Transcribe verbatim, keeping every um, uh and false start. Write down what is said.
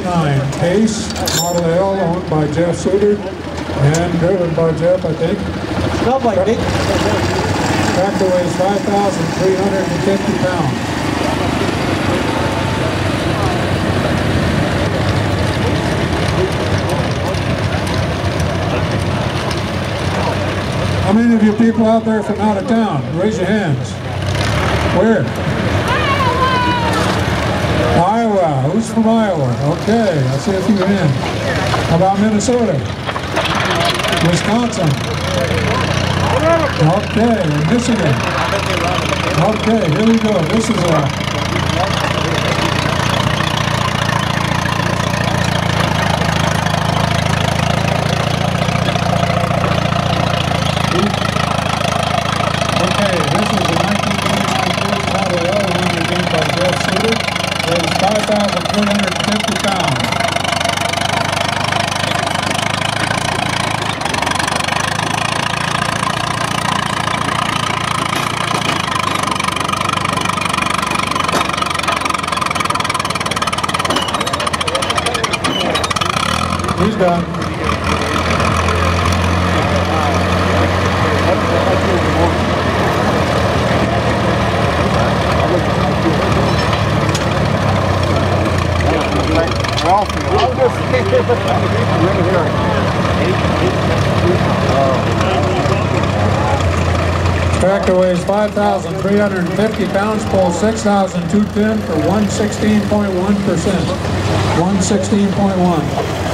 eighty-nine Ace Model L, owned by Jeff Suter and driven by Jeff, I think. Smells like big. Tractor weighs five thousand three hundred fifty pounds. How many of you people out there from out of town? Raise your hands. Where? Iowa. Who's from Iowa? Okay, I see a few hands. How about Minnesota? Wisconsin? Okay, and Michigan? Okay, here we go. This is a... Okay, this is a nineteen twenty-nine Ford Model L, one again by Jeff Suter. Weighs five thousand three hundred fifty pounds. He's done. Tractor weighs five thousand three hundred fifty pounds, pulls six thousand two hundred ten for one sixteen point one percent. one sixteen point one.